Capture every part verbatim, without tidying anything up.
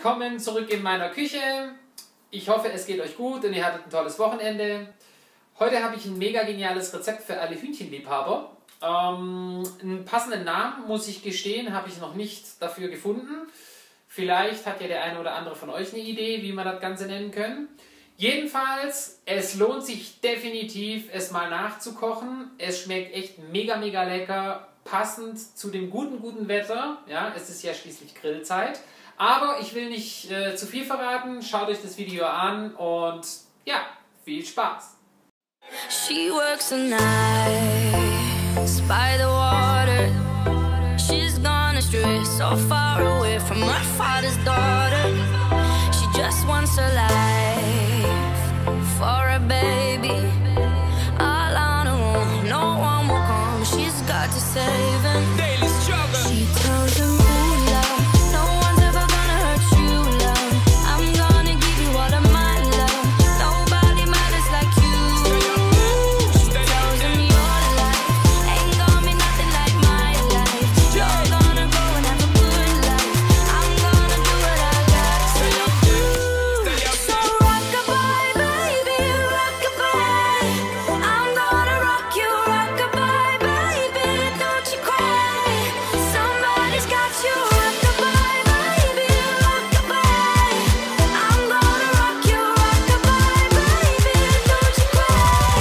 Willkommen zurück in meiner Küche. Ich hoffe, es geht euch gut und ihr hattet ein tolles Wochenende. Heute habe ich ein mega geniales Rezept für alle Hühnchenliebhaber. Ähm, einen passenden Namen, muss ich gestehen, habe ich noch nicht dafür gefunden. Vielleicht hat ja der eine oder andere von euch eine Idee, wie wir das Ganze nennen können. Jedenfalls, es lohnt sich definitiv, es mal nachzukochen. Es schmeckt echt mega, mega lecker, passend zu dem guten, guten Wetter. Ja, es ist ja schließlich Grillzeit. Aber ich will nicht äh, zu viel verraten. Schaut euch das Video an und ja, viel Spaß. She works the nights by the water. She's gone astray, so far away from her father's daughter. She just wants a life for a baby. All on her own, no one will come. She's got to save him. Daily struggle. She tells him, ooh, love, no one's ever gonna hurt you, love. I'm gonna give you all of my love. Nobody matters like you. She tells him your life ain't gonna be nothing like my life. You're gonna go and have a good life. I'm gonna do what I got to do. So rock-a-bye, baby, rock-a-bye. I'm gonna rock you, rock-a-bye, baby. Don't you cry, somebody's got you. Rock-a-bye, baby, rock-a-bye. I'm gonna rock you, rock-a-bye, baby. Don't you cry.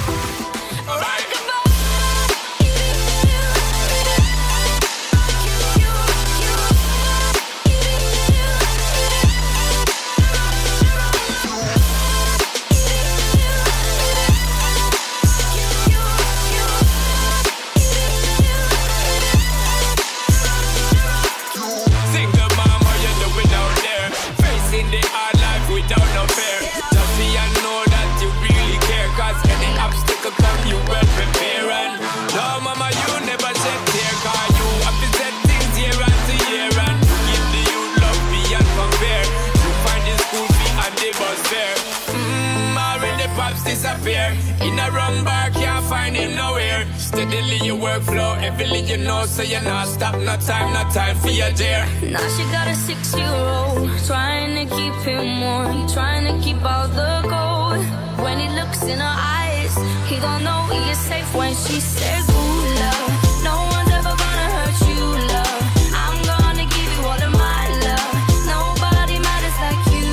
Single mom, how you doing out there? Facing the hard life without no fear. Just see and know that you really care. Cause any obstacle come, you well prepare. And no mama, you never shed tear. Cause you have to set things year after year. And give the youth love beyond compare. You find the school fee and the bus fare. Mmm, already pops disappear. In a wrong bar, can't find him nowhere. Steadily your workflow, every you know, so you're not stop, no time, no time for your dear. Now she got a six-year-old, trying to keep him warm, trying to keep all the gold. When he looks in her eyes, he don't know he is safe when she says, ooh, love, no one's ever gonna hurt you, love. I'm gonna give you all of my love. Nobody matters like you.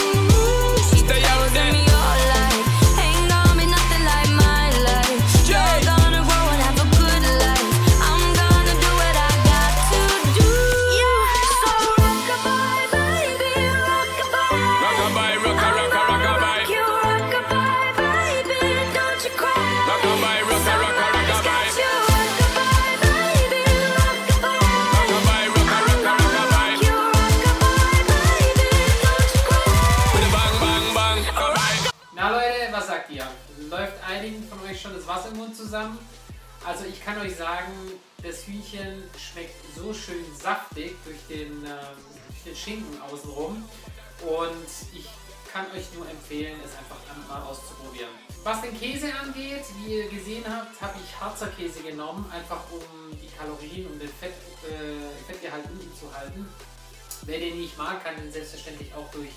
She Stay out tells there. me your life ain't gonna be nothing like my life. You're gonna grow and have a good life. I'm gonna do what I got to do. So rock-a-bye, baby, rock-a-bye. Rock-a-bye, rocka, rocka, rock-a-bye. You rock-a-bye, baby, don't you cry. Rock-a-bye, rocka, rocka, rock-a-bye. You rock-a-bye, baby, rock-a-bye. Rock-a-bye, rocka, rocka, rock-a-bye. You rock-a-bye, baby, don't you cry. With a bang, bang, bang, alright. Na Leute, was sagt ihr? Läuft einigen von euch schon das Wasser im Mund zusammen? Also ich kann euch sagen, das Hühnchen schmeckt so schön saftig durch den, ähm, durch den Schinken außenrum. Und ich kann euch nur empfehlen, es einfach mal auszuprobieren. Was den Käse angeht, wie ihr gesehen habt, habe ich Harzer Käse genommen, einfach um die Kalorien und den Fett, äh, Fettgehalt unten zu halten. Wer den nicht mag, kann den selbstverständlich auch durch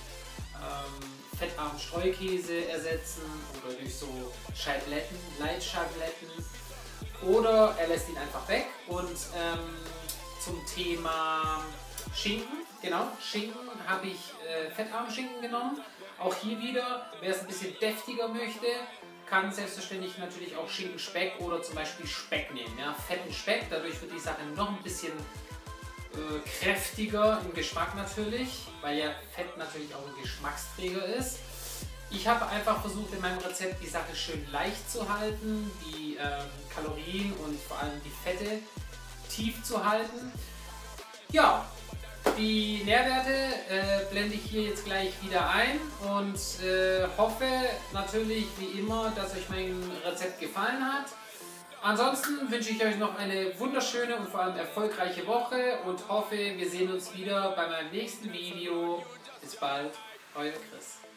ähm, fettarmen Streukäse ersetzen oder durch so Scheibletten, Leitscheibletten. Oder er lässt ihn einfach weg. Und ähm, zum Thema Schinken, genau, Schinken habe ich äh, fettarmen Schinken genommen. Auch hier wieder, wer es ein bisschen deftiger möchte, kann selbstverständlich natürlich auch Schinkenspeck oder zum Beispiel Speck nehmen. Ja? Fetten Speck, dadurch wird die Sache noch ein bisschen äh, kräftiger im Geschmack natürlich, weil ja Fett natürlich auch ein Geschmacksträger ist. Ich habe einfach versucht, in meinem Rezept die Sache schön leicht zu halten, die ähm, Kalorien und vor allem die Fette tief zu halten. Ja, die Nährwerte äh, blende ich hier jetzt gleich wieder ein und äh, hoffe natürlich wie immer, dass euch mein Rezept gefallen hat. Ansonsten wünsche ich euch noch eine wunderschöne und vor allem erfolgreiche Woche und hoffe, wir sehen uns wieder bei meinem nächsten Video. Bis bald, euer Chris.